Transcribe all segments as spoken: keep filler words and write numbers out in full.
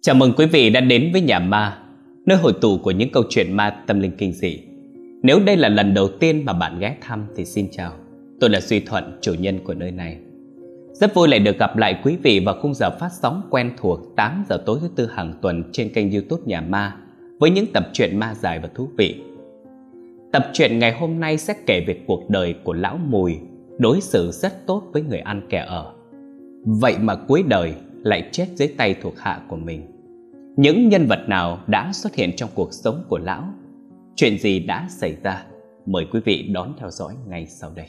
Chào mừng quý vị đã đến với Nhà Ma, nơi hội tụ của những câu chuyện ma tâm linh kinh dị. Nếu đây là lần đầu tiên mà bạn ghé thăm thì xin chào. Tôi là Duy Thuận, chủ nhân của nơi này. Rất vui lại được gặp lại quý vị vào khung giờ phát sóng quen thuộc tám giờ tối thứ tư hàng tuần trên kênh YouTube Nhà Ma với những tập truyện ma dài và thú vị. Tập truyện ngày hôm nay sẽ kể về cuộc đời của lão Mùi, đối xử rất tốt với người ăn kẻ ở. Vậy mà cuối đời lại chết dưới tay thuộc hạ của mình. Những nhân vật nào đã xuất hiện trong cuộc sống của lão? Chuyện gì đã xảy ra? Mời quý vị đón theo dõi ngay sau đây.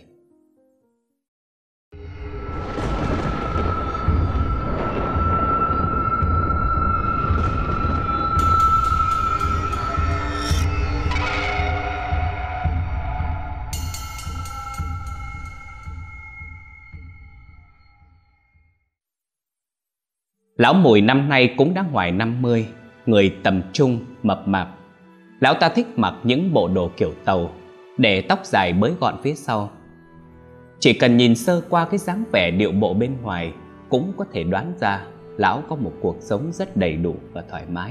Lão Mùi năm nay cũng đã ngoài năm mươi, người tầm trung, mập mạp. Lão ta thích mặc những bộ đồ kiểu Tàu, để tóc dài bới gọn phía sau. Chỉ cần nhìn sơ qua cái dáng vẻ điệu bộ bên ngoài cũng có thể đoán ra lão có một cuộc sống rất đầy đủ và thoải mái.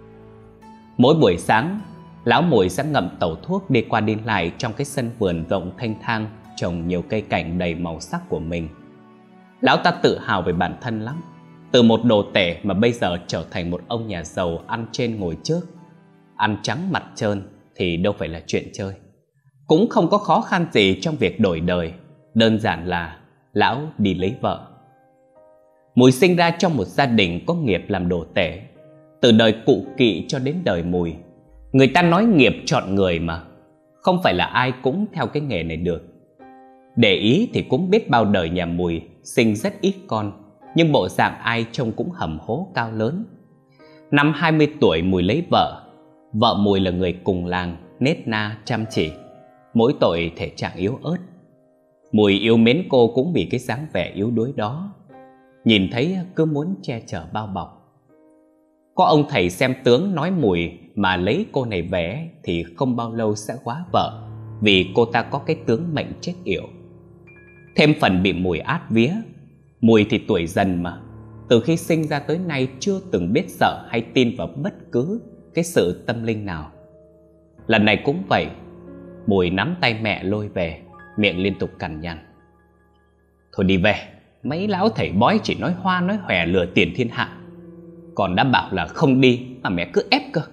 Mỗi buổi sáng, lão Mùi sẽ ngậm tẩu thuốc đi qua đi lại trong cái sân vườn rộng thanh thang trồng nhiều cây cảnh đầy màu sắc của mình. Lão ta tự hào về bản thân lắm. Từ một đồ tể mà bây giờ trở thành một ông nhà giàu ăn trên ngồi trước, ăn trắng mặt trơn thì đâu phải là chuyện chơi. Cũng không có khó khăn gì trong việc đổi đời, đơn giản là lão đi lấy vợ. Mùi sinh ra trong một gia đình có nghiệp làm đồ tể. Từ đời cụ Kỵ cho đến đời Mùi, người ta nói nghiệp chọn người mà, không phải là ai cũng theo cái nghề này được. Để ý thì cũng biết bao đời nhà Mùi sinh rất ít con, nhưng bộ dạng ai trông cũng hầm hố cao lớn. Năm hai mươi tuổi Mùi lấy vợ. Vợ Mùi là người cùng làng, nết na, chăm chỉ, mỗi tội thể trạng yếu ớt. Mùi yêu mến cô cũng vì cái dáng vẻ yếu đuối đó, nhìn thấy cứ muốn che chở bao bọc. Có ông thầy xem tướng nói Mùi mà lấy cô này về thì không bao lâu sẽ góa vợ, vì cô ta có cái tướng mệnh chết yểu. Thêm phần bị Mùi át vía. Mùi thì tuổi dần mà, từ khi sinh ra tới nay chưa từng biết sợ hay tin vào bất cứ cái sự tâm linh nào. Lần này cũng vậy, Mùi nắm tay mẹ lôi về, miệng liên tục cằn nhằn: "Thôi đi về, mấy lão thầy bói chỉ nói hoa nói hòe lừa tiền thiên hạ. Còn đã bảo là không đi mà mẹ cứ ép cơ."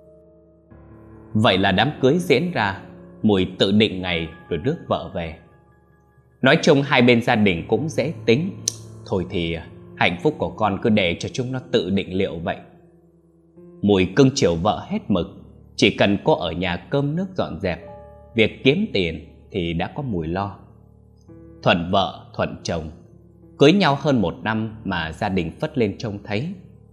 Vậy là đám cưới diễn ra, Mùi tự định ngày rồi rước vợ về. Nói chung hai bên gia đình cũng dễ tính. Thôi thì hạnh phúc của con cứ để cho chúng nó tự định liệu vậy. Mùi cưng chiều vợ hết mực. Chỉ cần cô ở nhà cơm nước dọn dẹp, việc kiếm tiền thì đã có Mùi lo. Thuận vợ thuận chồng, cưới nhau hơn một năm mà gia đình phất lên trông thấy.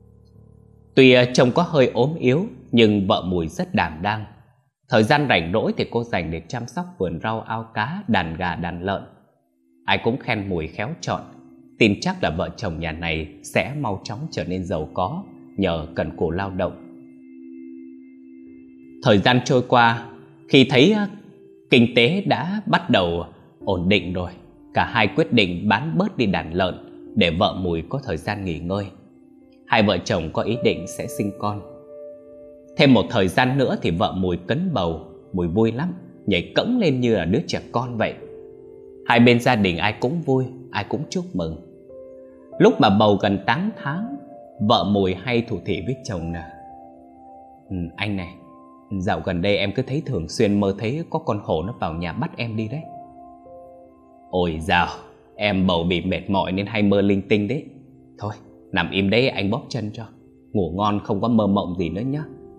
Tuy chồng có hơi ốm yếu, nhưng vợ Mùi rất đảm đang. Thời gian rảnh rỗi thì cô dành để chăm sóc vườn rau, ao cá, đàn gà, đàn lợn. Ai cũng khen Mùi khéo chọn, tin chắc là vợ chồng nhà này sẽ mau chóng trở nên giàu có nhờ cần cù lao động. Thời gian trôi qua, khi thấy kinh tế đã bắt đầu ổn định rồi, cả hai quyết định bán bớt đi đàn lợn để vợ Mùi có thời gian nghỉ ngơi. Hai vợ chồng có ý định sẽ sinh con. Thêm một thời gian nữa thì vợ Mùi cấn bầu. Mùi vui lắm, nhảy cẫng lên như là đứa trẻ con vậy. Hai bên gia đình ai cũng vui, ai cũng chúc mừng. Lúc mà bầu gần tám tháng, vợ Mùi hay thủ thỉ với chồng nè: ừ, "Anh này, dạo gần đây em cứ thấy thường xuyên mơ thấy có con hổ nó vào nhà bắt em đi đấy." "Ôi dào, em bầu bị mệt mỏi nên hay mơ linh tinh đấy. Thôi, nằm im đấy anh bóp chân cho, ngủ ngon không có mơ mộng gì nữa nhá."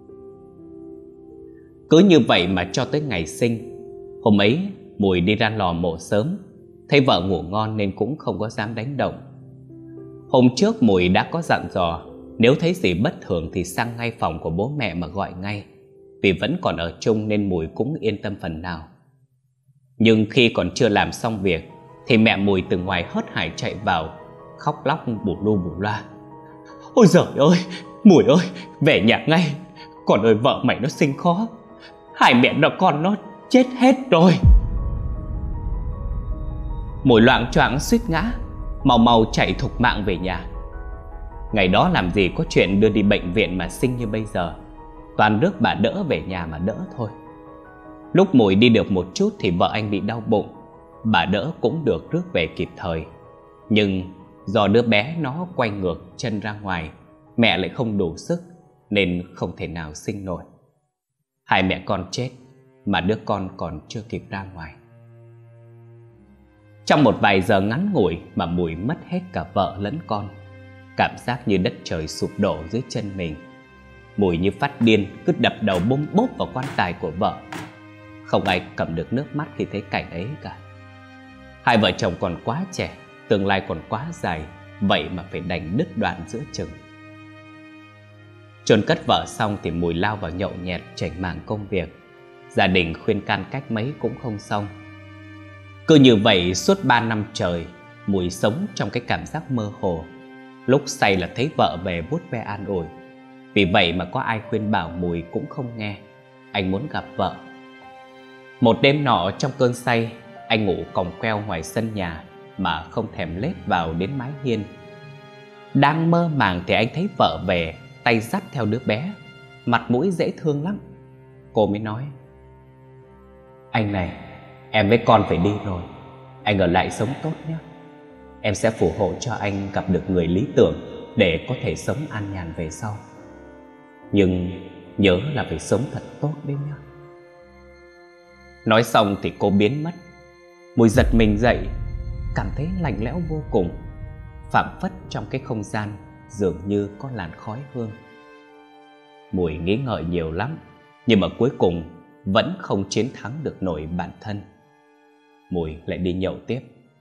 Cứ như vậy mà cho tới ngày sinh. Hôm ấy Mùi đi ra lò mổ sớm, thấy vợ ngủ ngon nên cũng không có dám đánh động. Hôm trước Mùi đã có dặn dò nếu thấy gì bất thường thì sang ngay phòng của bố mẹ mà gọi ngay, vì vẫn còn ở chung nên Mùi cũng yên tâm phần nào. Nhưng khi còn chưa làm xong việc thì mẹ Mùi từ ngoài hớt hải chạy vào, khóc lóc bù lu bù loa: "Ôi giời ơi, Mùi ơi, về nhà ngay. Còn ơi vợ mày nó sinh khó, hai mẹ nó con nó chết hết rồi." Mùi loạng choạng suýt ngã, mau mau chạy thục mạng về nhà. Ngày đó làm gì có chuyện đưa đi bệnh viện mà sinh như bây giờ. Toàn rước bà đỡ về nhà mà đỡ thôi. Lúc Mùi đi được một chút thì vợ anh bị đau bụng. Bà đỡ cũng được rước về kịp thời. Nhưng do đứa bé nó quay ngược chân ra ngoài, mẹ lại không đủ sức nên không thể nào sinh nổi. Hai mẹ con chết mà đứa con còn chưa kịp ra ngoài. Trong một vài giờ ngắn ngủi mà Mùi mất hết cả vợ lẫn con. Cảm giác như đất trời sụp đổ dưới chân mình. Mùi như phát điên cứ đập đầu bôm bốp vào quan tài của vợ. Không ai cầm được nước mắt khi thấy cảnh ấy cả. Hai vợ chồng còn quá trẻ, tương lai còn quá dài, vậy mà phải đành đứt đoạn giữa chừng. Chôn cất vợ xong thì Mùi lao vào nhậu nhẹt chảnh mảng công việc. Gia đình khuyên can cách mấy cũng không xong. Cứ như vậy suốt ba năm trời, Mùi sống trong cái cảm giác mơ hồ. Lúc say là thấy vợ về vuốt ve an ủi. Vì vậy mà có ai khuyên bảo Mùi cũng không nghe. Anh muốn gặp vợ. Một đêm nọ trong cơn say, anh ngủ còng queo ngoài sân nhà mà không thèm lết vào đến mái hiên. Đang mơ màng thì anh thấy vợ về, tay dắt theo đứa bé, mặt mũi dễ thương lắm. Cô mới nói: "Anh này, em với con phải đi rồi. Anh ở lại sống tốt nhé. Em sẽ phù hộ cho anh gặp được người lý tưởng để có thể sống an nhàn về sau. Nhưng nhớ là phải sống thật tốt đấy nhé." Nói xong thì cô biến mất. Mùi giật mình dậy, cảm thấy lạnh lẽo vô cùng. Phảng phất trong cái không gian dường như có làn khói hương. Mùi nghĩ ngợi nhiều lắm, nhưng mà cuối cùng vẫn không chiến thắng được nổi bản thân. Mùi lại đi nhậu tiếp.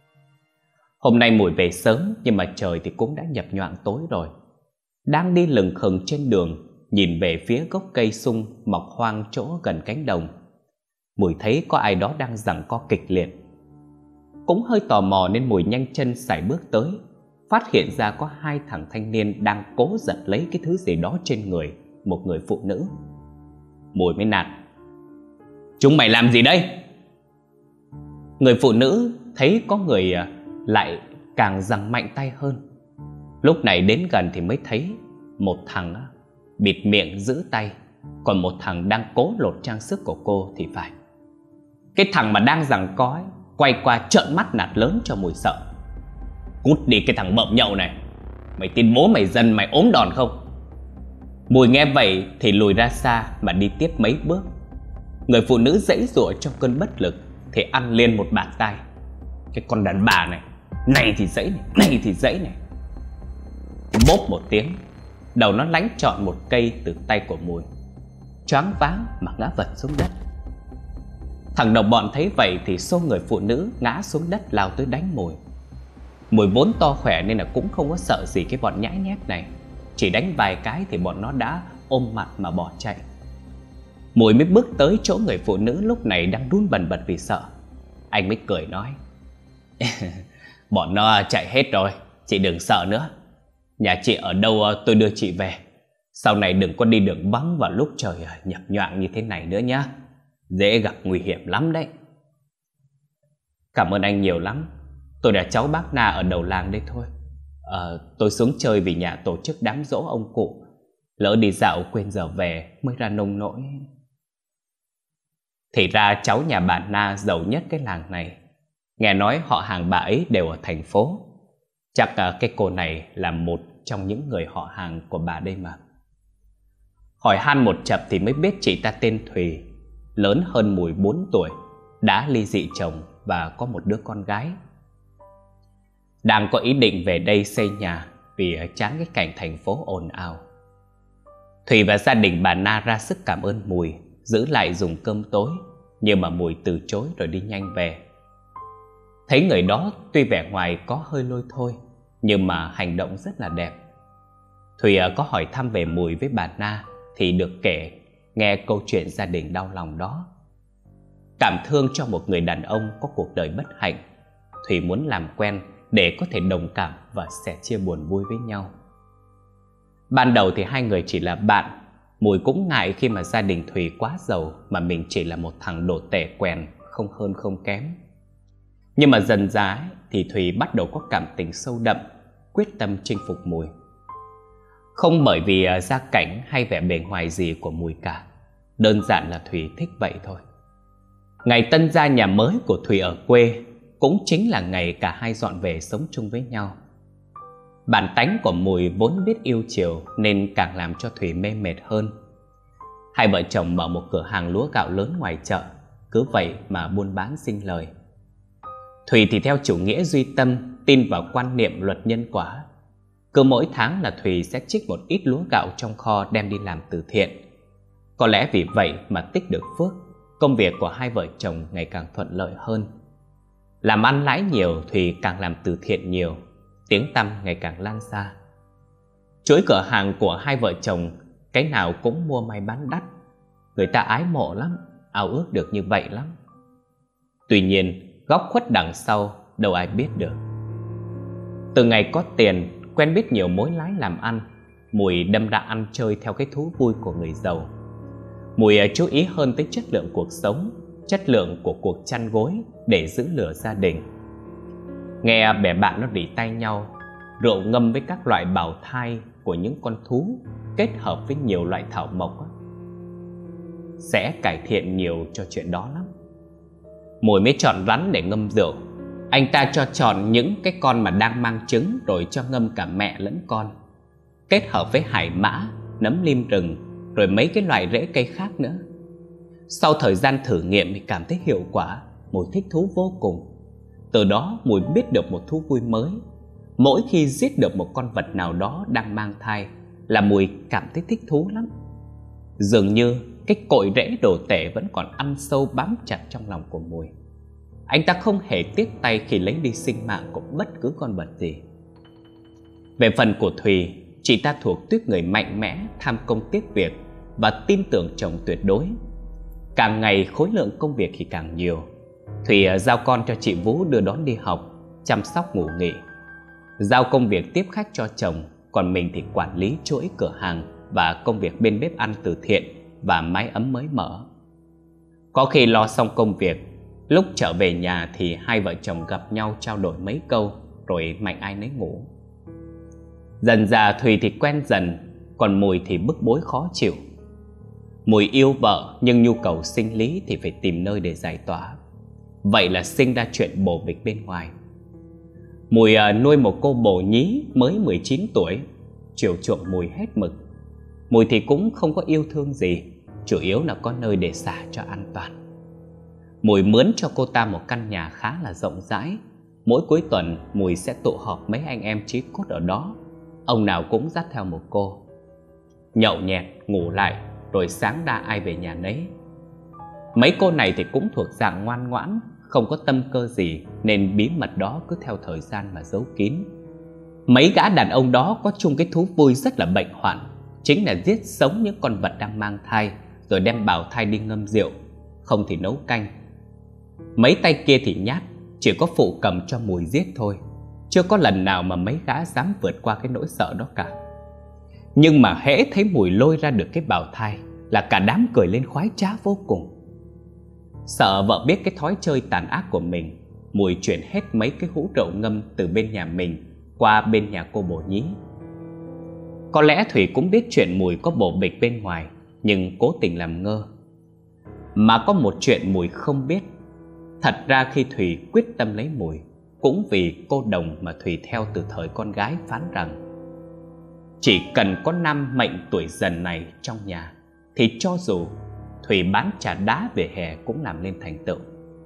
Hôm nay Mùi về sớm, nhưng mà trời thì cũng đã nhập nhoạng tối rồi. Đang đi lừng khừng trên đường, nhìn về phía gốc cây sung mọc hoang chỗ gần cánh đồng, Mùi thấy có ai đó đang giằng co kịch liệt. Cũng hơi tò mò nên Mùi nhanh chân sải bước tới, phát hiện ra có hai thằng thanh niên đang cố giật lấy cái thứ gì đó trên người một người phụ nữ. Mùi mới nạt: "Chúng mày làm gì đây?" Người phụ nữ thấy có người lại càng giằng mạnh tay hơn. Lúc này đến gần thì mới thấy một thằng bịt miệng giữ tay, còn một thằng đang cố lột trang sức của cô thì phải. Cái thằng mà đang giằng co ấy, quay qua trợn mắt nạt lớn cho Mùi sợ: "Cút đi cái thằng bợm nhậu này! Mày tin bố mày dân mày ốm đòn không?" Mùi nghe vậy thì lùi ra xa mà đi tiếp mấy bước. Người phụ nữ giãy giụa trong cơn bất lực thì ăn liền một bạt tai: "Cái con đàn bà này, này thì giãy này, này thì giãy này." Bốp một tiếng, đầu nó lánh trọn một cây từ tay của Mùi, choáng váng mà ngã vật xuống đất. Thằng đồng bọn thấy vậy thì xô người phụ nữ ngã xuống đất lao tới đánh Mùi. Mùi vốn to khỏe nên là cũng không có sợ gì cái bọn nhãi nhép này, chỉ đánh vài cái thì bọn nó đã ôm mặt mà bỏ chạy. Mùi mới bước tới chỗ người phụ nữ lúc này đang run bần bật vì sợ. Anh mới cười nói: "Bọn nó chạy hết rồi, chị đừng sợ nữa. Nhà chị ở đâu tôi đưa chị về. Sau này đừng có đi đường vắng vào lúc trời nhập nhoạng như thế này nữa nhá. Dễ gặp nguy hiểm lắm đấy." "Cảm ơn anh nhiều lắm. Tôi là cháu bác Na ở đầu làng đây thôi. Ờ, tôi xuống chơi vì nhà tổ chức đám giỗ ông cụ. Lỡ đi dạo quên giờ về mới ra nông nỗi." Thì ra cháu nhà bà Na giàu nhất cái làng này. Nghe nói họ hàng bà ấy đều ở thành phố. Chắc cái cô này là một trong những người họ hàng của bà đây mà. Hỏi han một chập thì mới biết chị ta tên Thùy, lớn hơn Mùi bốn tuổi, đã ly dị chồng và có một đứa con gái. Đang có ý định về đây xây nhà vì chán cái cảnh thành phố ồn ào. Thùy và gia đình bà Na ra sức cảm ơn Mùi, giữ lại dùng cơm tối, nhưng mà Mùi từ chối rồi đi nhanh về. Thấy người đó tuy vẻ ngoài có hơi lôi thôi, nhưng mà hành động rất là đẹp. Thùy có hỏi thăm về Mùi với bà Na thì được kể nghe câu chuyện gia đình đau lòng đó. Cảm thương cho một người đàn ông có cuộc đời bất hạnh, Thùy muốn làm quen để có thể đồng cảm và sẻ chia buồn vui với nhau. Ban đầu thì hai người chỉ là bạn. Mùi cũng ngại khi mà gia đình Thùy quá giàu mà mình chỉ là một thằng đồ tể quèn, không hơn không kém. Nhưng mà dần dà thì Thùy bắt đầu có cảm tình sâu đậm, quyết tâm chinh phục Mùi. Không bởi vì gia cảnh hay vẻ bề ngoài gì của Mùi cả, đơn giản là Thùy thích vậy thôi. Ngày tân gia nhà mới của Thùy ở quê cũng chính là ngày cả hai dọn về sống chung với nhau. Bản tánh của Mùi vốn biết yêu chiều nên càng làm cho Thùy mê mệt hơn. Hai vợ chồng mở một cửa hàng lúa gạo lớn ngoài chợ, cứ vậy mà buôn bán sinh lời. Thùy thì theo chủ nghĩa duy tâm, tin vào quan niệm luật nhân quả. Cứ mỗi tháng là Thùy sẽ trích một ít lúa gạo trong kho đem đi làm từ thiện. Có lẽ vì vậy mà tích được phước, công việc của hai vợ chồng ngày càng thuận lợi hơn. Làm ăn lãi nhiều, Thùy càng làm từ thiện nhiều, tiếng tăm ngày càng lan xa. Chuỗi cửa hàng của hai vợ chồng cái nào cũng mua may bán đắt. Người ta ái mộ lắm, ao ước được như vậy lắm. Tuy nhiên, góc khuất đằng sau đâu ai biết được. Từ ngày có tiền, quen biết nhiều mối lái làm ăn, Mùi đâm ra ăn chơi theo cái thú vui của người giàu. Mùi chú ý hơn tới chất lượng cuộc sống, chất lượng của cuộc chăn gối để giữ lửa gia đình. Nghe bè bạn nó rỉ tay nhau, rượu ngâm với các loại bào thai của những con thú kết hợp với nhiều loại thảo mộc á, sẽ cải thiện nhiều cho chuyện đó lắm. Mùi mới chọn rắn để ngâm rượu. Anh ta cho chọn những cái con mà đang mang trứng rồi cho ngâm cả mẹ lẫn con, kết hợp với hải mã, nấm lim rừng, rồi mấy cái loại rễ cây khác nữa. Sau thời gian thử nghiệm thì cảm thấy hiệu quả, Mùi thích thú vô cùng. Từ đó Mùi biết được một thú vui mới. Mỗi khi giết được một con vật nào đó đang mang thai là Mùi cảm thấy thích thú lắm. Dường như cái cội rễ đồ tể vẫn còn ăn sâu bám chặt trong lòng của Mùi. Anh ta không hề tiếc tay khi lấy đi sinh mạng của bất cứ con vật gì. Về phần của Thùy, chị ta thuộc tuýp người mạnh mẽ, tham công tiếc việc và tin tưởng chồng tuyệt đối. Càng ngày khối lượng công việc thì càng nhiều. Thùy giao con cho chị Vũ đưa đón đi học, chăm sóc ngủ nghỉ, giao công việc tiếp khách cho chồng, còn mình thì quản lý chuỗi cửa hàng và công việc bên bếp ăn từ thiện và mái ấm mới mở. Có khi lo xong công việc, lúc trở về nhà thì hai vợ chồng gặp nhau trao đổi mấy câu rồi mạnh ai nấy ngủ. Dần dà Thùy thì quen dần, còn Mùi thì bức bối khó chịu. Mùi yêu vợ nhưng nhu cầu sinh lý thì phải tìm nơi để giải tỏa. Vậy là sinh ra chuyện bồ bịch bên ngoài. Mùi nuôi một cô bồ nhí mới mười chín tuổi, chiều chuộng Mùi hết mực. Mùi thì cũng không có yêu thương gì, chủ yếu là có nơi để xả cho an toàn. Mùi mướn cho cô ta một căn nhà khá là rộng rãi. Mỗi cuối tuần Mùi sẽ tụ họp mấy anh em chí cốt ở đó, ông nào cũng dắt theo một cô. Nhậu nhẹt, ngủ lại, rồi sáng ra ai về nhà nấy. Mấy cô này thì cũng thuộc dạng ngoan ngoãn, không có tâm cơ gì, nên bí mật đó cứ theo thời gian mà giấu kín. Mấy gã đàn ông đó có chung cái thú vui rất là bệnh hoạn, chính là giết sống những con vật đang mang thai, rồi đem bào thai đi ngâm rượu, không thì nấu canh. Mấy tay kia thì nhát, chỉ có phụ cầm cho Mùi giết thôi. Chưa có lần nào mà mấy gã dám vượt qua cái nỗi sợ đó cả. Nhưng mà hễ thấy Mùi lôi ra được cái bào thai là cả đám cười lên khoái trá vô cùng. Sợ vợ biết cái thói chơi tàn ác của mình, Mùi chuyển hết mấy cái hũ rượu ngâm từ bên nhà mình qua bên nhà cô bồ nhí. Có lẽ Thùy cũng biết chuyện Mùi có bồ bịch bên ngoài, nhưng cố tình làm ngơ. Mà có một chuyện Mùi không biết. Thật ra khi Thùy quyết tâm lấy Mùi, cũng vì cô đồng mà Thùy theo từ thời con gái phán rằng chỉ cần có nam mệnh tuổi dần này trong nhà thì cho dù Thùy bán trà đá về hè cũng làm lên thành tựu.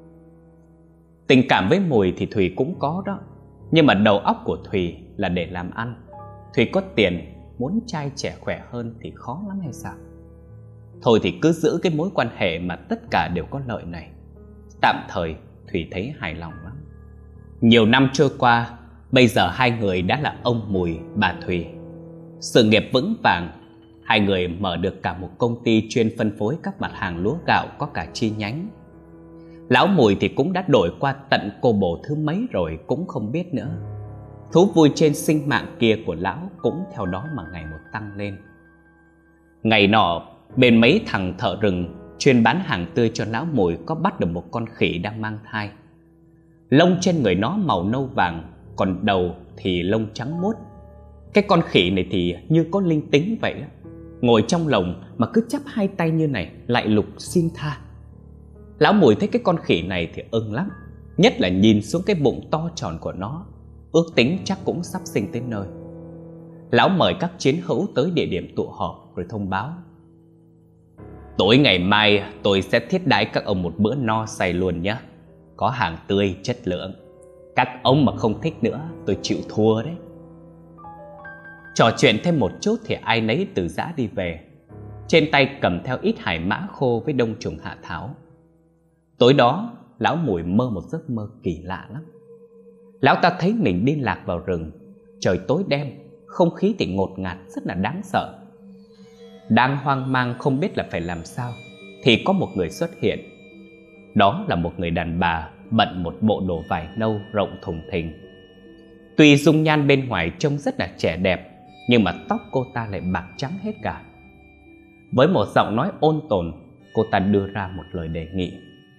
Tình cảm với Mùi thì Thùy cũng có đó, nhưng mà đầu óc của Thùy là để làm ăn. Thùy có tiền, muốn trai trẻ khỏe hơn thì khó lắm hay sao? Thôi thì cứ giữ cái mối quan hệ mà tất cả đều có lợi này. Tạm thời Thùy thấy hài lòng lắm. Nhiều năm trôi qua, bây giờ hai người đã là ông Mùi, bà Thùy. Sự nghiệp vững vàng, hai người mở được cả một công ty chuyên phân phối các mặt hàng lúa gạo có cả chi nhánh. Lão Mùi thì cũng đã đổi qua tận cô bồ thứ mấy rồi cũng không biết nữa. Thú vui trên sinh mạng kia của lão cũng theo đó mà ngày một tăng lên. Ngày nọ, bên mấy thằng thợ rừng chuyên bán hàng tươi cho lão Mùi có bắt được một con khỉ đang mang thai. Lông trên người nó màu nâu vàng, còn đầu thì lông trắng muốt. Cái con khỉ này thì như có linh tính vậy đó. Ngồi trong lồng mà cứ chắp hai tay như này, lại lục xin tha. Lão Mùi thấy cái con khỉ này thì ưng lắm, nhất là nhìn xuống cái bụng to tròn của nó, ước tính chắc cũng sắp sinh tới nơi. Lão mời các chiến hữu tới địa điểm tụ họp rồi thông báo: tối ngày mai tôi sẽ thiết đãi các ông một bữa no say luôn nhé. Có hàng tươi chất lượng. Các ông mà không thích nữa tôi chịu thua đấy. Trò chuyện thêm một chút thì ai nấy từ giã đi về, trên tay cầm theo ít hải mã khô với đông trùng hạ thảo. Tối đó lão Mùi mơ một giấc mơ kỳ lạ lắm. Lão ta thấy mình đi lạc vào rừng. Trời tối đen, không khí thì ngột ngạt rất là đáng sợ. Đang hoang mang không biết là phải làm sao thì có một người xuất hiện. Đó là một người đàn bà bận một bộ đồ vải nâu rộng thùng thình. Tuy dung nhan bên ngoài trông rất là trẻ đẹp, nhưng mà tóc cô ta lại bạc trắng hết cả. Với một giọng nói ôn tồn, cô ta đưa ra một lời đề nghị: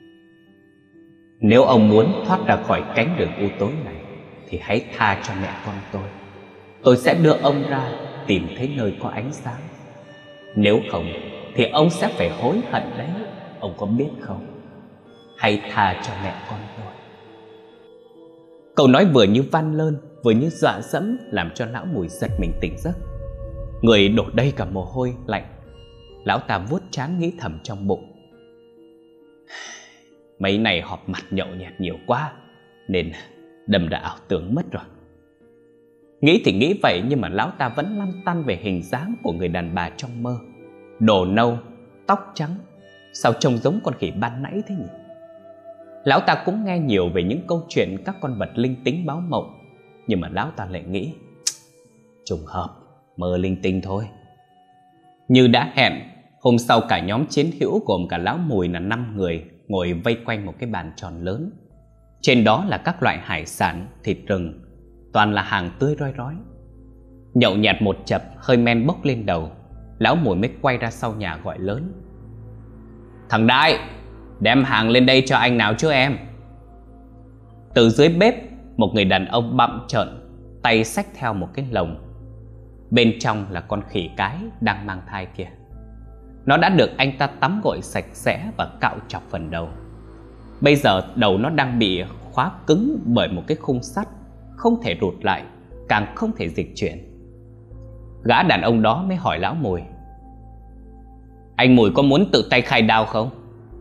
nếu ông muốn thoát ra khỏi cánh đường u tối này thì hãy tha cho mẹ con tôi. Tôi sẽ đưa ông ra tìm thấy nơi có ánh sáng. Nếu không thì ông sẽ phải hối hận đấy, ông có biết không? Hãy tha cho mẹ con tôi. Câu nói vừa như van lơn, vừa như dọa dẫm, làm cho lão Mùi giật mình tỉnh giấc. Người đổ đầy cả mồ hôi lạnh. Lão ta vuốt trán nghĩ thầm trong bụng: mấy này họp mặt nhậu nhẹt nhiều quá nên đâm ra ảo tưởng mất rồi. Nghĩ thì nghĩ vậy, nhưng mà lão ta vẫn lăn tăn về hình dáng của người đàn bà trong mơ. Đồ nâu, tóc trắng, sao trông giống con khỉ ban nãy thế nhỉ? Lão ta cũng nghe nhiều về những câu chuyện các con vật linh tính báo mộng, nhưng mà lão ta lại nghĩ trùng hợp, mơ linh tinh thôi. Như đã hẹn, hôm sau cả nhóm chiến hữu gồm cả lão Mùi là năm người ngồi vây quanh một cái bàn tròn lớn. Trên đó là các loại hải sản, thịt rừng, toàn là hàng tươi roi rói. Nhậu nhạt một chập, hơi men bốc lên đầu, lão Mùi mới quay ra sau nhà gọi lớn: thằng Đại, đem hàng lên đây cho anh nào chứ em. Từ dưới bếp, một người đàn ông bặm trợn, tay xách theo một cái lồng. Bên trong là con khỉ cái đang mang thai kìa. Nó đã được anh ta tắm gội sạch sẽ và cạo chọc phần đầu. Bây giờ đầu nó đang bị khóa cứng bởi một cái khung sắt, không thể rụt lại, càng không thể dịch chuyển. Gã đàn ông đó mới hỏi lão Mùi: anh Mùi có muốn tự tay khai đao không?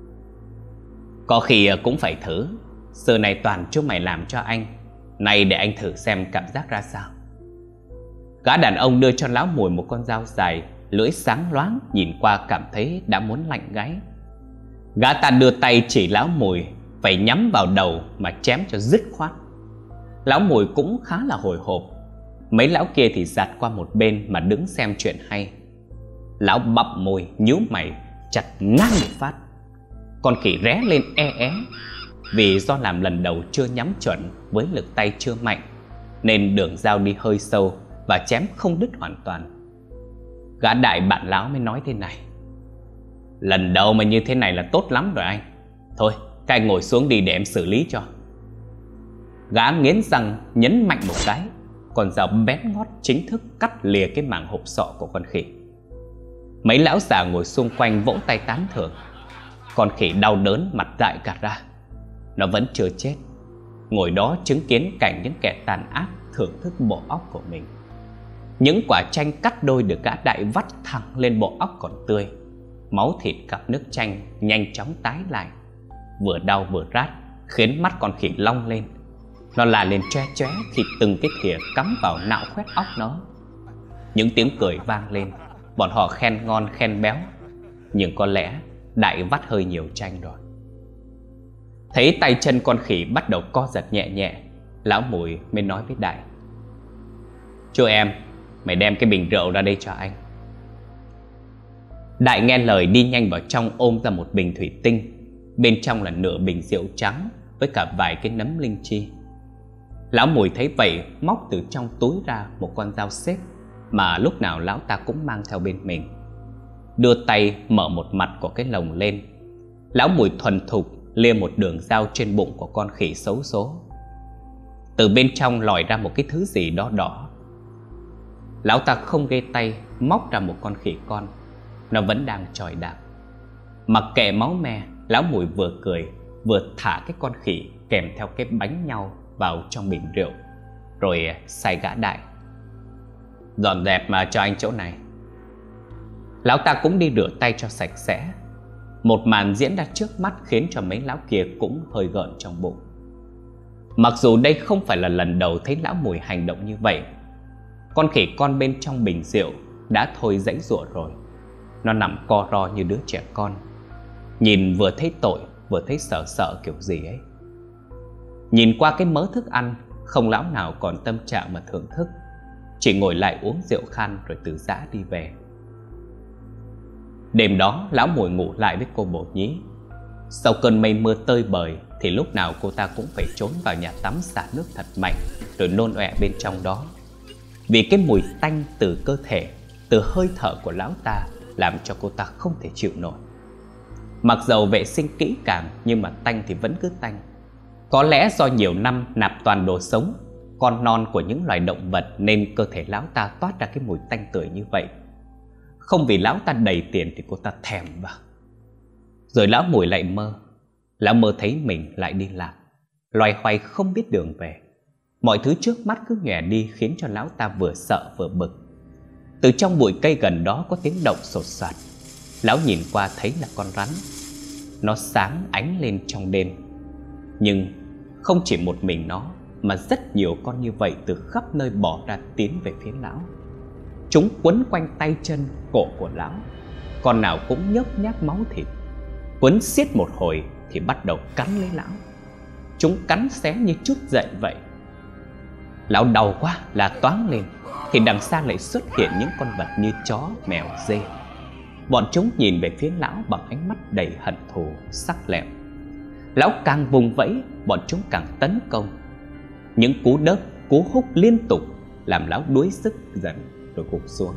Có khi cũng phải thử. Giờ này toàn chúng mày làm cho anh, này để anh thử xem cảm giác ra sao. Gã đàn ông đưa cho lão Mùi một con dao dài, lưỡi sáng loáng, nhìn qua cảm thấy đã muốn lạnh gáy. Gã ta đưa tay chỉ lão Mùi phải nhắm vào đầu mà chém cho dứt khoát. Lão Mùi cũng khá là hồi hộp. Mấy lão kia thì giạt qua một bên mà đứng xem chuyện hay. Lão bặm môi nhíu mày chặt ngang một phát. Con khỉ ré lên e é. Vì do làm lần đầu chưa nhắm chuẩn, với lực tay chưa mạnh, nên đường dao đi hơi sâu và chém không đứt hoàn toàn. Gã đại bạn lão mới nói thế này: lần đầu mà như thế này là tốt lắm rồi anh. Thôi, các anh ngồi xuống đi để em xử lý cho. Gã nghiến răng nhấn mạnh một cái, con dao bén ngót chính thức cắt lìa cái màng hộp sọ của con khỉ. Mấy lão già ngồi xung quanh vỗ tay tán thưởng. Con khỉ đau đớn mặt dại cả ra. Nó vẫn chưa chết, ngồi đó chứng kiến cảnh những kẻ tàn ác thưởng thức bộ óc của mình. Những quả chanh cắt đôi được gã đại vắt thẳng lên bộ óc còn tươi. Máu thịt cặp nước chanh nhanh chóng tái lại, vừa đau vừa rát, khiến mắt con khỉ long lên. Nó la lên choe choé khi từng cái thìa cắm vào nạo khoét óc nó. Những tiếng cười vang lên, bọn họ khen ngon khen béo. Nhưng có lẽ đại vắt hơi nhiều chanh rồi. Thấy tay chân con khỉ bắt đầu co giật nhẹ nhẹ, lão Mùi mới nói với Đại: chú em, mày đem cái bình rượu ra đây cho anh. Đại nghe lời đi nhanh vào trong ôm ra một bình thủy tinh. Bên trong là nửa bình rượu trắng với cả vài cái nấm linh chi. Lão Mùi thấy vậy móc từ trong túi ra một con dao xếp mà lúc nào lão ta cũng mang theo bên mình. Đưa tay mở một mặt của cái lồng lên. Lão Mùi thuần thục lia một đường dao trên bụng của con khỉ xấu số. Từ bên trong lòi ra một cái thứ gì đó đỏ. Lão ta không ghê tay móc ra một con khỉ con. Nó vẫn đang chòi đạp. Mặc kệ máu me, lão Mùi vừa cười vừa thả cái con khỉ kèm theo cái bánh nhau vào trong bình rượu, rồi sai gã đại: "Dọn dẹp mà cho anh chỗ này." Lão ta cũng đi rửa tay cho sạch sẽ. Một màn diễn ra trước mắt khiến cho mấy lão kia cũng hơi gợn trong bụng. Mặc dù đây không phải là lần đầu thấy lão Mùi hành động như vậy. Con khỉ con bên trong bình rượu đã thôi giãy giụa rồi. Nó nằm co ro như đứa trẻ con, nhìn vừa thấy tội vừa thấy sợ sợ kiểu gì ấy. Nhìn qua cái mớ thức ăn, không lão nào còn tâm trạng mà thưởng thức, chỉ ngồi lại uống rượu khan rồi từ giã đi về. Đêm đó lão Mùi ngủ lại với cô Bồ Nhí. Sau cơn mây mưa tơi bời thì lúc nào cô ta cũng phải trốn vào nhà tắm xả nước thật mạnh rồi nôn ọe bên trong đó. Vì cái mùi tanh từ cơ thể, từ hơi thở của lão ta làm cho cô ta không thể chịu nổi. Mặc dầu vệ sinh kỹ càng nhưng mà tanh thì vẫn cứ tanh. Có lẽ do nhiều năm nạp toàn đồ sống, con non của những loài động vật, nên cơ thể lão ta toát ra cái mùi tanh tưởi như vậy. Không vì lão ta đầy tiền thì cô ta thèm vào. Rồi lão Mùi lại mơ. Lão mơ thấy mình lại đi lạc, loay hoay không biết đường về. Mọi thứ trước mắt cứ nhòe đi khiến cho lão ta vừa sợ vừa bực. Từ trong bụi cây gần đó có tiếng động sột soạt. Lão nhìn qua thấy là con rắn. Nó sáng ánh lên trong đêm. Nhưng không chỉ một mình nó, mà rất nhiều con như vậy từ khắp nơi bỏ ra tiến về phía lão. Chúng quấn quanh tay chân, cổ của lão, con nào cũng nhớp nháp máu thịt. Quấn xiết một hồi thì bắt đầu cắn lấy lão. Chúng cắn xé như chút giận vậy. Lão đau quá là toáng lên thì đằng xa lại xuất hiện những con vật như chó, mèo, dê. Bọn chúng nhìn về phía lão bằng ánh mắt đầy hận thù, sắc lẹm. Lão càng vùng vẫy, bọn chúng càng tấn công. Những cú đớp, cú húc liên tục làm lão đuối sức dần rồi gục xuống.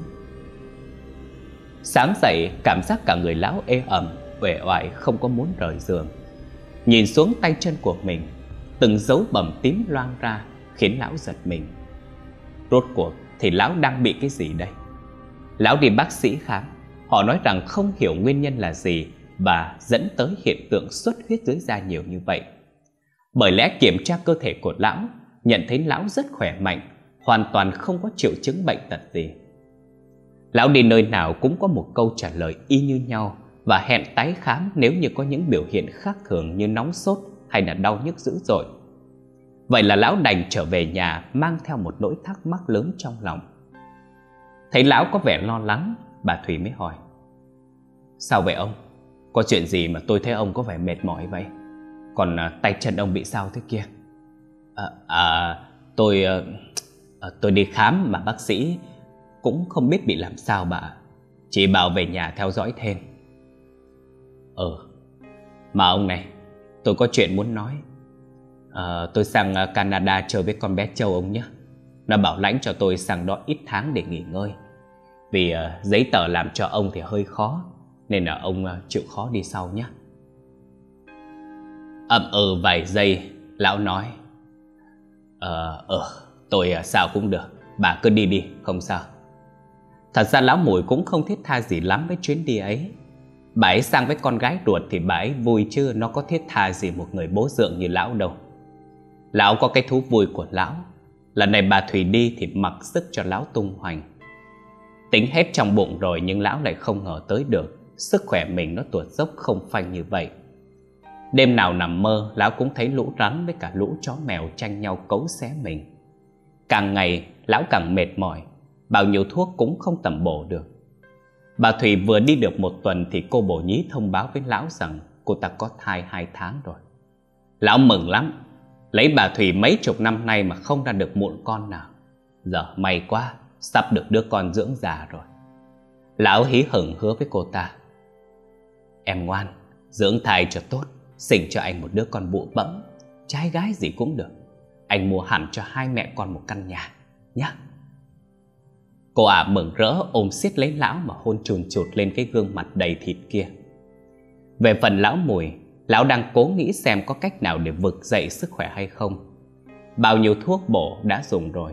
Sáng dậy cảm giác cả người lão ê ẩm, uể oải không có muốn rời giường. Nhìn xuống tay chân của mình, từng dấu bầm tím loang ra khiến lão giật mình. Rốt cuộc thì lão đang bị cái gì đây? Lão đi bác sĩ khám. Họ nói rằng không hiểu nguyên nhân là gì và dẫn tới hiện tượng xuất huyết dưới da nhiều như vậy. Bởi lẽ kiểm tra cơ thể của lão, nhận thấy lão rất khỏe mạnh, hoàn toàn không có triệu chứng bệnh tật gì. Lão đi nơi nào cũng có một câu trả lời y như nhau và hẹn tái khám nếu như có những biểu hiện khác thường như nóng sốt hay là đau nhức dữ dội. Vậy là lão đành trở về nhà mang theo một nỗi thắc mắc lớn trong lòng. Thấy lão có vẻ lo lắng, bà Thùy mới hỏi: "Sao vậy ông? Có chuyện gì mà tôi thấy ông có vẻ mệt mỏi vậy? Còn à, tay chân ông bị sao thế kia?" À, à tôi à, tôi đi khám mà bác sĩ cũng không biết bị làm sao bà, chỉ bảo về nhà theo dõi thêm. Ừ, mà ông này, tôi có chuyện muốn nói. à, Tôi sang Canada chơi với con bé Châu ông nhé. Nó bảo lãnh cho tôi sang đó ít tháng để nghỉ ngơi. Vì uh, giấy tờ làm cho ông thì hơi khó, nên là ông uh, chịu khó đi sau nhé. Ậm ừ vài giây, lão nói: Ờ, ờ, tôi uh, sao cũng được, bà cứ đi đi, không sao. Thật ra lão Mùi cũng không thiết tha gì lắm với chuyến đi ấy. Bà ấy sang với con gái ruột thì bà ấy vui chứ nó có thiết tha gì một người bố dượng như lão đâu. Lão có cái thú vui của lão. Lần này bà Thùy đi thì mặc sức cho lão tung hoành. Tính hết trong bụng rồi nhưng lão lại không ngờ tới được sức khỏe mình nó tuột dốc không phanh như vậy. Đêm nào nằm mơ, lão cũng thấy lũ rắn với cả lũ chó mèo tranh nhau cấu xé mình. Càng ngày lão càng mệt mỏi, bao nhiêu thuốc cũng không tầm bổ được. Bà Thùy vừa đi được một tuần thì cô Bồ Nhí thông báo với lão rằng cô ta có thai hai tháng rồi. Lão mừng lắm, lấy bà Thùy mấy chục năm nay mà không ra được mụn con nào. Giờ may quá, sắp được đứa con dưỡng già rồi. Lão hí hửng hứa với cô ta: Em ngoan, dưỡng thai cho tốt, sinh cho anh một đứa con bụ bẫm, trai gái gì cũng được. Anh mua hẳn cho hai mẹ con một căn nhà nhá. Cô ả mừng rỡ ôm siết lấy lão mà hôn chùn chụt lên cái gương mặt đầy thịt kia. Về phần lão Mùi, lão đang cố nghĩ xem có cách nào để vực dậy sức khỏe hay không. Bao nhiêu thuốc bổ đã dùng rồi,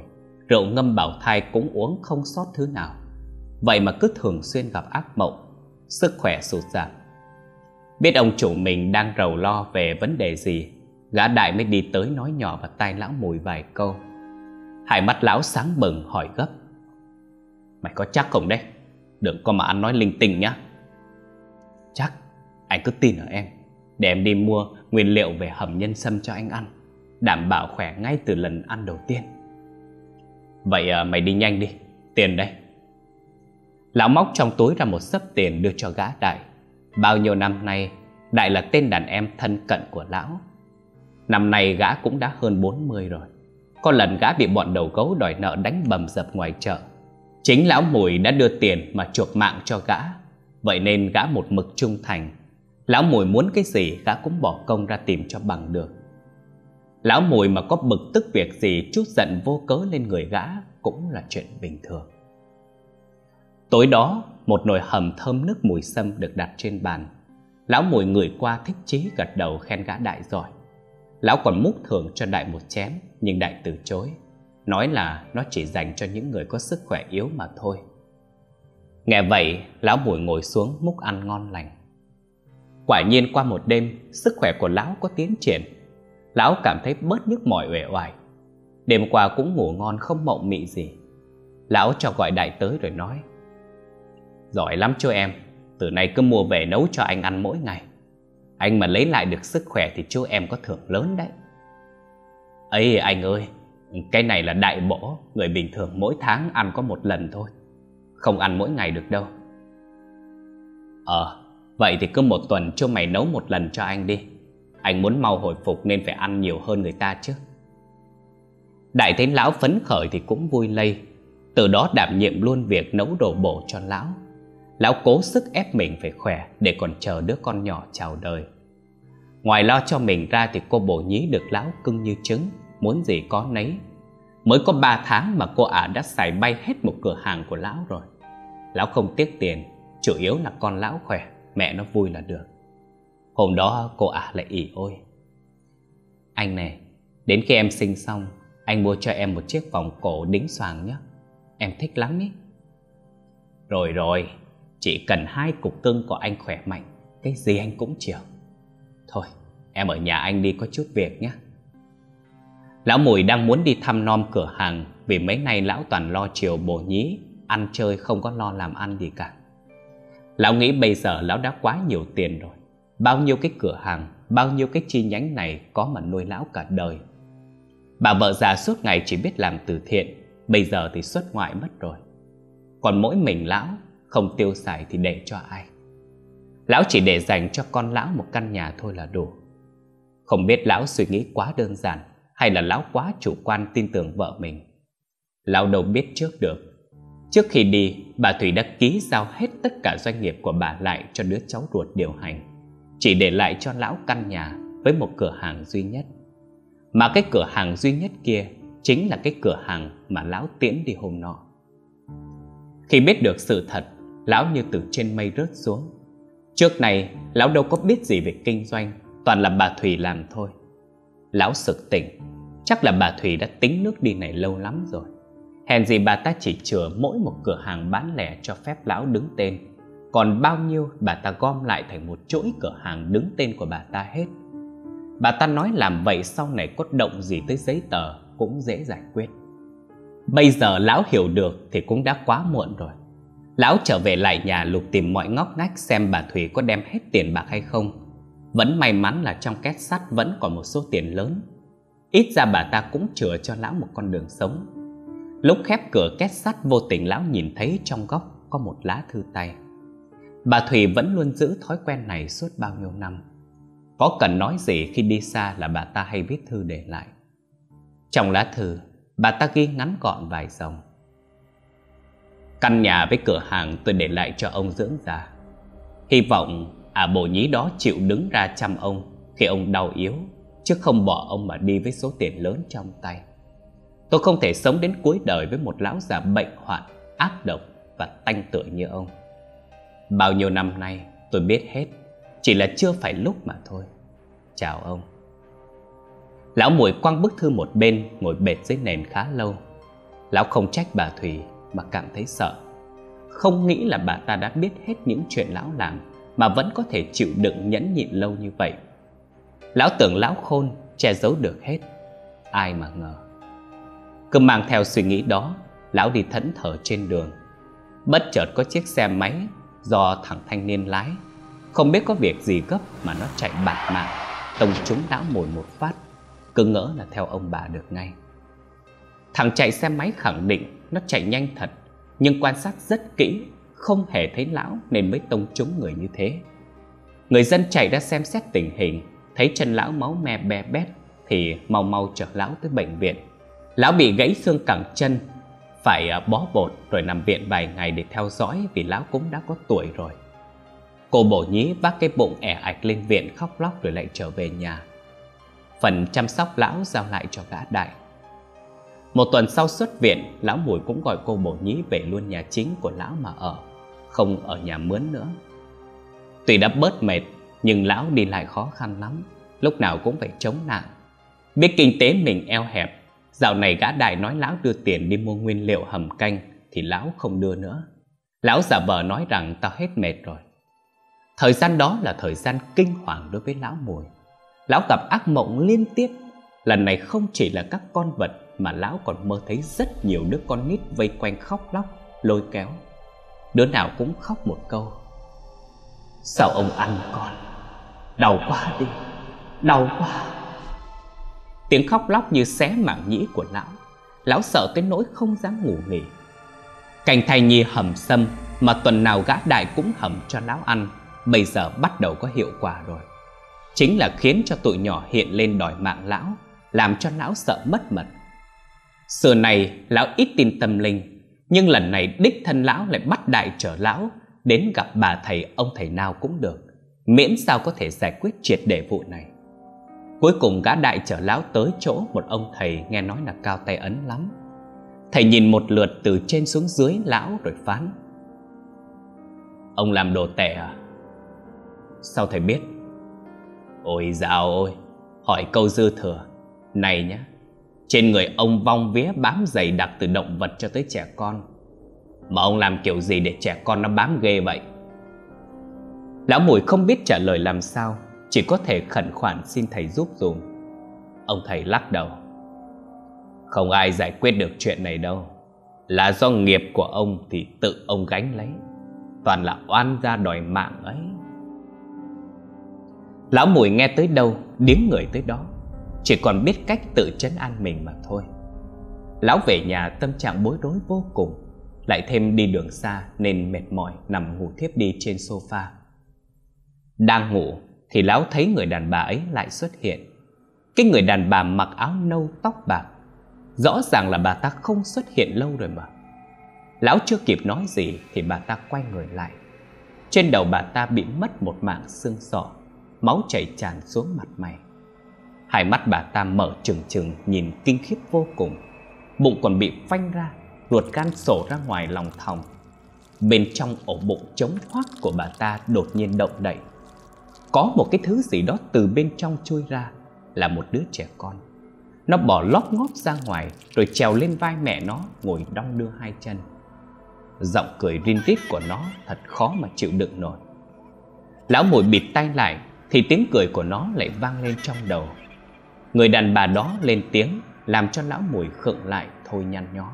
rượu ngâm bảo thai cũng uống không sót thứ nào. Vậy mà cứ thường xuyên gặp ác mộng, sức khỏe sụt giảm. Biết ông chủ mình đang rầu lo về vấn đề gì, gã Đại mới đi tới nói nhỏ vào tai lão Mùi vài câu. Hai mắt lão sáng bừng hỏi gấp: "Mày có chắc không đấy? Đừng có mà ăn nói linh tinh nhá." "Chắc, anh cứ tin ở em. Để em đi mua nguyên liệu về hầm nhân sâm cho anh ăn, đảm bảo khỏe ngay từ lần ăn đầu tiên." "Vậy à, mày đi nhanh đi, tiền đây." Lão móc trong túi ra một xấp tiền đưa cho gã Đại. Bao nhiêu năm nay, Đại là tên đàn em thân cận của lão. Năm nay gã cũng đã hơn bốn mươi rồi. Có lần gã bị bọn đầu gấu đòi nợ đánh bầm dập ngoài chợ. Chính lão Mùi đã đưa tiền mà chuộc mạng cho gã. Vậy nên gã một mực trung thành. Lão Mùi muốn cái gì gã cũng bỏ công ra tìm cho bằng được. Lão Mùi mà có bực tức việc gì trút giận vô cớ lên người gã cũng là chuyện bình thường. Tối đó, một nồi hầm thơm nước mùi sâm được đặt trên bàn. Lão Mùi ngửi qua thích chí gật đầu khen gã Đại giỏi. Lão còn múc thưởng cho Đại một chén, nhưng Đại từ chối, nói là nó chỉ dành cho những người có sức khỏe yếu mà thôi. Nghe vậy, lão Mùi ngồi xuống múc ăn ngon lành. Quả nhiên qua một đêm, sức khỏe của lão có tiến triển. Lão cảm thấy bớt nhức mỏi uể oải. Đêm qua cũng ngủ ngon không mộng mị gì. Lão cho gọi Đại tới rồi nói: "Giỏi lắm chú em, từ nay cứ mua về nấu cho anh ăn mỗi ngày. Anh mà lấy lại được sức khỏe thì chú em có thưởng lớn đấy." "Ấy anh ơi, cái này là đại bổ, người bình thường mỗi tháng ăn có một lần thôi, không ăn mỗi ngày được đâu." "Ờ, vậy thì cứ một tuần cho mày nấu một lần cho anh đi. Anh muốn mau hồi phục nên phải ăn nhiều hơn người ta chứ." Đại thấy lão phấn khởi thì cũng vui lây. Từ đó đảm nhiệm luôn việc nấu đồ bổ cho lão. Lão cố sức ép mình phải khỏe để còn chờ đứa con nhỏ chào đời. Ngoài lo cho mình ra thì cô bồ nhí được lão cưng như trứng, muốn gì có nấy. Mới có ba tháng mà cô ả đã xài bay hết một cửa hàng của lão rồi. Lão không tiếc tiền, chủ yếu là con lão khỏe, mẹ nó vui là được. Hôm đó cô ả lại ỉ ôi: "Anh này, đến khi em sinh xong, anh mua cho em một chiếc vòng cổ đính xoàng nhé. Em thích lắm ý." "Rồi rồi, chỉ cần hai cục cưng của anh khỏe mạnh, cái gì anh cũng chiều. Thôi, em ở nhà anh đi có chút việc nhé." Lão Mùi đang muốn đi thăm nom cửa hàng, vì mấy nay lão toàn lo chiều bồ nhí, ăn chơi không có lo làm ăn gì cả. Lão nghĩ bây giờ lão đã quá nhiều tiền rồi. Bao nhiêu cái cửa hàng, bao nhiêu cái chi nhánh này có mà nuôi lão cả đời. Bà vợ già suốt ngày chỉ biết làm từ thiện, bây giờ thì xuất ngoại mất rồi. Còn mỗi mình lão, không tiêu xài thì để cho ai? Lão chỉ để dành cho con lão một căn nhà thôi là đủ. Không biết lão suy nghĩ quá đơn giản, hay là lão quá chủ quan tin tưởng vợ mình. Lão đâu biết trước được. Trước khi đi, bà Thủy đã ký giao hết tất cả doanh nghiệp của bà lại cho đứa cháu ruột điều hành, chỉ để lại cho lão căn nhà với một cửa hàng duy nhất. Mà cái cửa hàng duy nhất kia chính là cái cửa hàng mà lão tiễn đi hôm nọ. Khi biết được sự thật, lão như từ trên mây rớt xuống. Trước này, lão đâu có biết gì về kinh doanh, toàn là bà Thủy làm thôi. Lão sực tỉnh, chắc là bà Thủy đã tính nước đi này lâu lắm rồi. Hèn gì bà ta chỉ chừa mỗi một cửa hàng bán lẻ cho phép lão đứng tên, còn bao nhiêu bà ta gom lại thành một chuỗi cửa hàng đứng tên của bà ta hết. Bà ta nói làm vậy sau này có động gì tới giấy tờ cũng dễ giải quyết. Bây giờ lão hiểu được thì cũng đã quá muộn rồi. Lão trở về lại nhà lục tìm mọi ngóc ngách xem bà Thủy có đem hết tiền bạc hay không. Vẫn may mắn là trong két sắt vẫn còn một số tiền lớn. Ít ra bà ta cũng chừa cho lão một con đường sống. Lúc khép cửa két sắt, vô tình lão nhìn thấy trong góc có một lá thư tay. Bà Thủy vẫn luôn giữ thói quen này suốt bao nhiêu năm. Có cần nói gì khi đi xa là bà ta hay viết thư để lại. Trong lá thư, bà ta ghi ngắn gọn vài dòng: "Căn nhà với cửa hàng tôi để lại cho ông dưỡng già. Hy vọng à bồ nhí đó chịu đứng ra chăm ông khi ông đau yếu, chứ không bỏ ông mà đi với số tiền lớn trong tay. Tôi không thể sống đến cuối đời với một lão già bệnh hoạn, ác độc và tanh tưởi như ông. Bao nhiêu năm nay tôi biết hết, chỉ là chưa phải lúc mà thôi. Chào ông." Lão Mùi quăng bức thư một bên, ngồi bệt dưới nền khá lâu. Lão không trách bà Thùy mà cảm thấy sợ. Không nghĩ là bà ta đã biết hết những chuyện lão làm mà vẫn có thể chịu đựng nhẫn nhịn lâu như vậy. Lão tưởng lão khôn che giấu được hết, ai mà ngờ. Cứ mang theo suy nghĩ đó, lão đi thẫn thờ trên đường. Bất chợt có chiếc xe máy do thằng thanh niên lái, không biết có việc gì gấp mà nó chạy bạt mạng, tông trúng lão Mùi một phát. Cứ ngỡ là theo ông bà được ngay. Thằng chạy xe máy khẳng định nó chạy nhanh thật, nhưng quan sát rất kỹ không hề thấy lão nên mới tông trúng người như thế. Người dân chạy ra xem xét tình hình, thấy chân lão máu me be bét thì mau mau chở lão tới bệnh viện. Lão bị gãy xương cẳng chân, phải bó bột rồi nằm viện vài ngày để theo dõi vì lão cũng đã có tuổi rồi. Cô Bổ Nhí vác cái bụng ẻ ạch lên viện khóc lóc rồi lại trở về nhà. Phần chăm sóc lão giao lại cho gã Đại. Một tuần sau xuất viện, lão Mùi cũng gọi cô Bổ Nhí về luôn nhà chính của lão mà ở, không ở nhà mướn nữa. Tuy đã bớt mệt, nhưng lão đi lại khó khăn lắm, lúc nào cũng phải chống nạn. Biết kinh tế mình eo hẹp, dạo này gã Đại nói lão đưa tiền đi mua nguyên liệu hầm canh thì lão không đưa nữa. Lão giả vờ nói rằng tao hết mệt rồi. Thời gian đó là thời gian kinh hoàng đối với lão Mùi. Lão gặp ác mộng liên tiếp. Lần này không chỉ là các con vật mà lão còn mơ thấy rất nhiều đứa con nít vây quanh khóc lóc, lôi kéo. Đứa nào cũng khóc một câu: sao ông ăn con? Đau quá đi, đau quá. Tiếng khóc lóc như xé mảng nhĩ của lão. Lão sợ tới nỗi không dám ngủ nghỉ. Cành thai nhi hầm sâm mà tuần nào gã Đại cũng hầm cho lão ăn, bây giờ bắt đầu có hiệu quả rồi. Chính là khiến cho tụi nhỏ hiện lên đòi mạng lão, làm cho lão sợ mất mật. Xưa này lão ít tin tâm linh, nhưng lần này đích thân lão lại bắt Đại chở lão đến gặp bà thầy ông thầy nào cũng được, miễn sao có thể giải quyết triệt để vụ này. Cuối cùng gã Đại chở lão tới chỗ một ông thầy nghe nói là cao tay ấn lắm. Thầy nhìn một lượt từ trên xuống dưới lão rồi phán: ông làm đồ tệ à? Sao thầy biết? Ôi dào ôi, hỏi câu dư thừa. Này nhá, trên người ông vong vía bám dày đặc từ động vật cho tới trẻ con. Mà ông làm kiểu gì để trẻ con nó bám ghê vậy? Lão Mùi không biết trả lời làm sao, chỉ có thể khẩn khoản xin thầy giúp dùm. Ông thầy lắc đầu: không ai giải quyết được chuyện này đâu. Là do nghiệp của ông thì tự ông gánh lấy. Toàn là oan gia đòi mạng ấy. Lão Mùi nghe tới đâu điếng người tới đó, chỉ còn biết cách tự trấn an mình mà thôi. Lão về nhà tâm trạng bối rối vô cùng, lại thêm đi đường xa nên mệt mỏi nằm ngủ thiếp đi trên sofa. Đang ngủ thì lão thấy người đàn bà ấy lại xuất hiện. Cái người đàn bà mặc áo nâu tóc bạc, rõ ràng là bà ta không xuất hiện lâu rồi mà. Lão chưa kịp nói gì thì bà ta quay người lại. Trên đầu bà ta bị mất một mảng xương sọ, máu chảy tràn xuống mặt mày. Hai mắt bà ta mở trừng trừng nhìn kinh khiếp vô cùng. Bụng còn bị phanh ra, ruột gan sổ ra ngoài lòng thòng. Bên trong ổ bụng trống hoác của bà ta đột nhiên động đậy. Có một cái thứ gì đó từ bên trong chui ra, là một đứa trẻ con. Nó bò lóp ngóp ra ngoài rồi trèo lên vai mẹ nó, ngồi đong đưa hai chân. Giọng cười rin rít của nó thật khó mà chịu đựng nổi. Lão Mùi bịt tai lại thì tiếng cười của nó lại vang lên trong đầu. Người đàn bà đó lên tiếng làm cho lão Mùi khựng lại thôi nhăn nhó.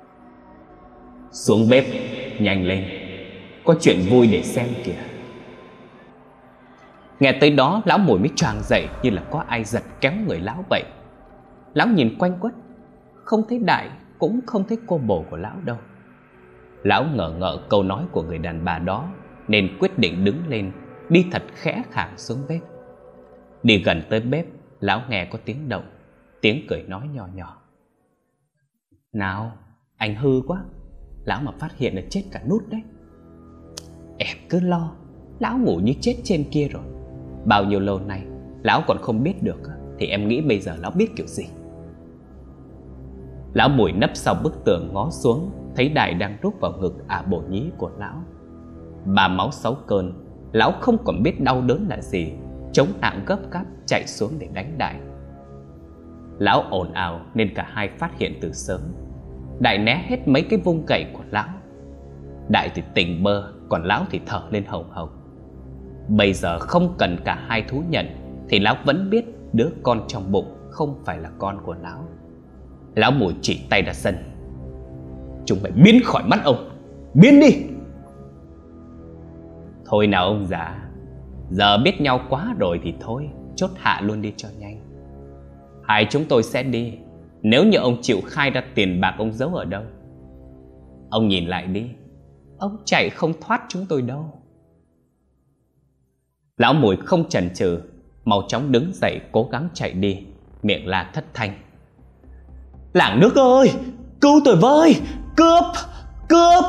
Xuống bếp, nhanh lên, có chuyện vui để xem kìa. Nghe tới đó lão Mùi mới choàng dậy như là có ai giật kéo người lão vậy. Lão nhìn quanh quất, không thấy Đại cũng không thấy cô bồ của lão đâu. Lão ngờ ngợ câu nói của người đàn bà đó nên quyết định đứng lên, đi thật khẽ khàng xuống bếp. Đi gần tới bếp, lão nghe có tiếng động, tiếng cười nói nhỏ nhỏ. Nào, anh hư quá, lão mà phát hiện là chết cả nút đấy. Em cứ lo, lão ngủ như chết trên kia rồi. Bao nhiêu lâu nay lão còn không biết được, thì em nghĩ bây giờ lão biết kiểu gì? Lão Mùi nấp sau bức tường ngó xuống, thấy Đại đang rút vào ngực ả Bổ Nhí của lão. Ba máu sáu cơn, lão không còn biết đau đớn là gì, chống nạng gấp gáp chạy xuống để đánh Đại. Lão ồn ào nên cả hai phát hiện từ sớm. Đại né hết mấy cái vung gậy của lão. Đại thì tỉnh bơ, còn lão thì thở lên hồng hộc. Bây giờ không cần cả hai thú nhận thì lão vẫn biết đứa con trong bụng không phải là con của lão. Lão Mùi chỉ tay ra sân: "Chúng mày biến khỏi mắt ông, biến đi!" Thôi nào ông già, giờ biết nhau quá rồi thì thôi, chốt hạ luôn đi cho nhanh. Hai chúng tôi sẽ đi nếu như ông chịu khai ra tiền bạc ông giấu ở đâu. Ông nhìn lại đi, ông chạy không thoát chúng tôi đâu. Lão Mùi không chần chừ, mau chóng đứng dậy cố gắng chạy đi, miệng la thất thanh: "Làng nước ơi, cứu tôi với, cướp, cướp!"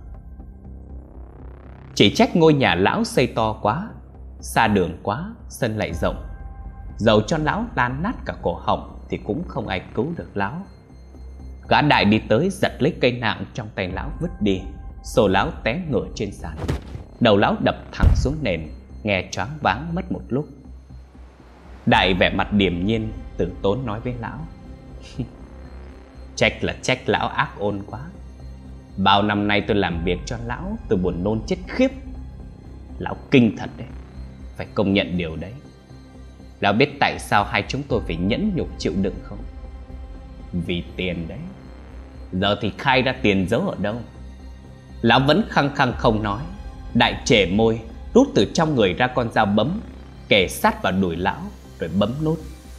Chỉ trách ngôi nhà lão xây to quá, xa đường quá, sân lại rộng. Dầu cho lão lan nát cả cổ họng thì cũng không ai cứu được lão. Gã Đại đi tới giật lấy cây nạng trong tay lão vứt đi, xô lão té ngửa trên sàn. Đầu lão đập thẳng xuống nền, nghe choáng váng mất một lúc. Đại vẻ mặt điềm nhiên từ tốn nói với lão: "Trách là trách lão ác ôn quá. Bao năm nay tôi làm việc cho lão, tôi buồn nôn chết khiếp. Lão kinh thật đấy, phải công nhận điều đấy. Lão biết tại sao hai chúng tôi phải nhẫn nhục chịu đựng không? Vì tiền đấy. Giờ thì khai ra tiền giấu ở đâu?" Lão vẫn khăng khăng không nói. Đại trề môi, rút từ trong người ra con dao bấm, kề sát vào đùi lão rồi bấm nút.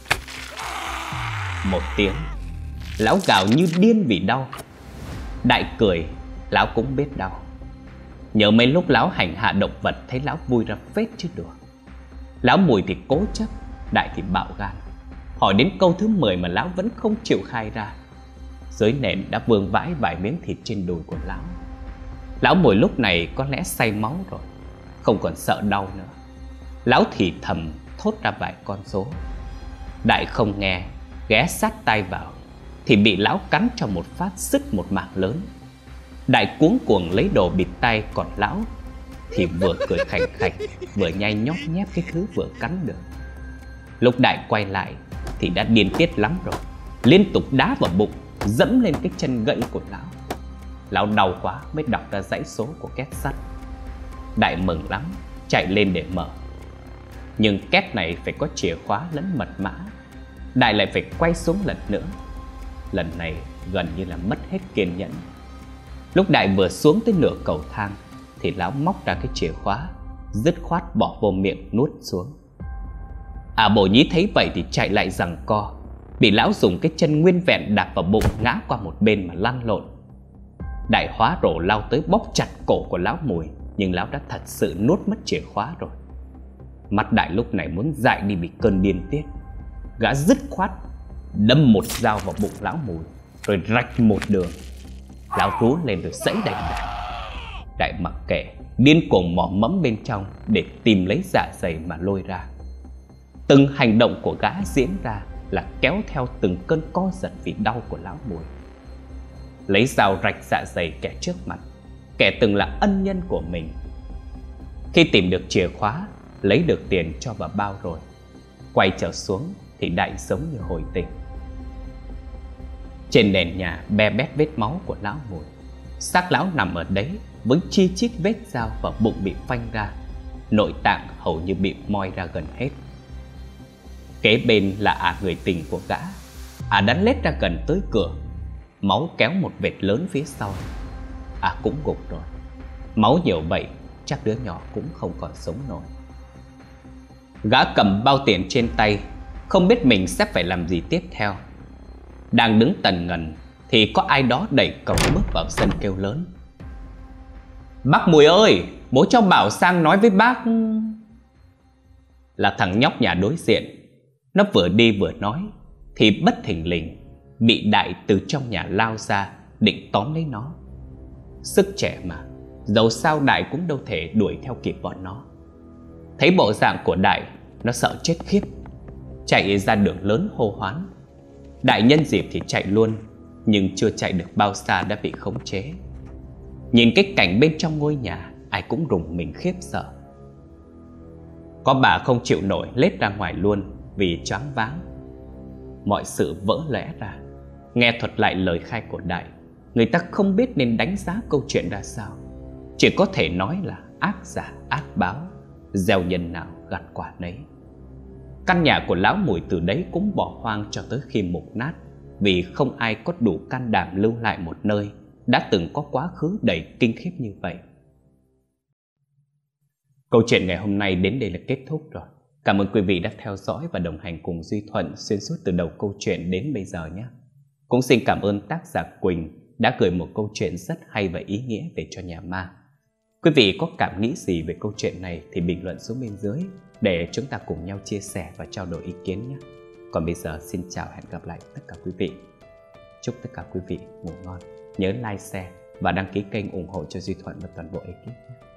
Một tiếng, lão gào như điên vì đau. Đại cười, lão cũng biết đau. Nhớ mấy lúc lão hành hạ động vật thấy lão vui ra phết chứ đùa. Lão Mùi thì cố chấp, Đại thì bạo gan. Hỏi đến câu thứ mười mà lão vẫn không chịu khai ra. Dưới nền đã vương vãi vài miếng thịt trên đùi của lão. Lão Mùi lúc này có lẽ say máu rồi, không còn sợ đau nữa. Lão thì thầm thốt ra vài con số. Đại không nghe, ghé sát tai vào thì bị lão cắn cho một phát sứt một mảng lớn. Đại cuống cuồng lấy đồ bịt tay, còn lão thì vừa cười khành khạch vừa nhai nhóp nhép cái thứ vừa cắn được. Lúc Đại quay lại thì đã điên tiết lắm rồi, liên tục đá vào bụng, dẫm lên cái chân gãy của lão. Lão đau quá mới đọc ra dãy số của két sắt. Đại mừng lắm, chạy lên để mở. Nhưng két này phải có chìa khóa lẫn mật mã. Đại lại phải quay xuống lần nữa. Lần này gần như là mất hết kiên nhẫn. Lúc Đại vừa xuống tới nửa cầu thang thì lão móc ra cái chìa khóa, dứt khoát bỏ vô miệng nuốt xuống. À Bổ Nhí thấy vậy thì chạy lại giằng co, bị lão dùng cái chân nguyên vẹn đạp vào bụng, ngã qua một bên mà lăn lộn. Đại hóa rổ lao tới bóp chặt cổ của lão Mùi, nhưng lão đã thật sự nuốt mất chìa khóa rồi. Mắt Đại lúc này muốn dại đi bị cơn điên tiết. Gã dứt khoát đâm một dao vào bụng lão Mùi, rồi rạch một đường. Lão rú lên rồi giãy đánh Đại. Đại mặc kệ, điên cuồng mò mẫm bên trong để tìm lấy dạ dày mà lôi ra. Từng hành động của gã diễn ra là kéo theo từng cơn co giật vì đau của lão Mùi. Lấy dao rạch dạ dày kẻ trước mặt, kẻ từng là ân nhân của mình. Khi tìm được chìa khóa, lấy được tiền cho vào bao rồi, quay trở xuống thì Đại giống như hồi tỉnh. Trên nền nhà be bét vết máu của lão Mùi. Xác lão nằm ở đấy với chi chít vết dao và bụng bị phanh ra, nội tạng hầu như bị moi ra gần hết. Kế bên là ả người tình của gã. Ả đã lết ra gần tới cửa, máu kéo một vệt lớn phía sau. Ả cũng gục rồi. Máu nhiều vậy chắc đứa nhỏ cũng không còn sống nổi. Gã cầm bao tiền trên tay, không biết mình sẽ phải làm gì tiếp theo. Đang đứng tần ngần thì có ai đó đẩy cổng bước vào sân kêu lớn: "Bác Mùi ơi, bố cho bảo sang nói với bác." Là thằng nhóc nhà đối diện. Nó vừa đi vừa nói thì bất thình lình bị Đại từ trong nhà lao ra, định tóm lấy nó. Sức trẻ mà, dẫu sao Đại cũng đâu thể đuổi theo kịp bọn nó. Thấy bộ dạng của Đại, nó sợ chết khiếp, chạy ra đường lớn hô hoán. Đại nhân dịp thì chạy luôn, nhưng chưa chạy được bao xa đã bị khống chế. Nhìn cái cảnh bên trong ngôi nhà, ai cũng rùng mình khiếp sợ. Có bà không chịu nổi lết ra ngoài luôn vì choáng váng. Mọi sự vỡ lẽ ra. Nghe thuật lại lời khai của Đại, người ta không biết nên đánh giá câu chuyện ra sao. Chỉ có thể nói là ác giả ác báo, gieo nhân nào gặt quả nấy. Căn nhà của lão Mùi từ đấy cũng bỏ hoang cho tới khi mục nát, vì không ai có đủ can đảm lưu lại một nơi đã từng có quá khứ đầy kinh khiếp như vậy. Câu chuyện ngày hôm nay đến đây là kết thúc rồi. Cảm ơn quý vị đã theo dõi và đồng hành cùng Duy Thuận xuyên suốt từ đầu câu chuyện đến bây giờ nhé. Cũng xin cảm ơn tác giả Quỳnh đã gửi một câu chuyện rất hay và ý nghĩa về cho nhà ma. Quý vị có cảm nghĩ gì về câu chuyện này thì bình luận xuống bên dưới để chúng ta cùng nhau chia sẻ và trao đổi ý kiến nhé. Còn bây giờ xin chào, hẹn gặp lại tất cả quý vị. Chúc tất cả quý vị ngủ ngon. Nhớ like, share và đăng ký kênh ủng hộ cho Duy Thuận và toàn bộ ekip nhé.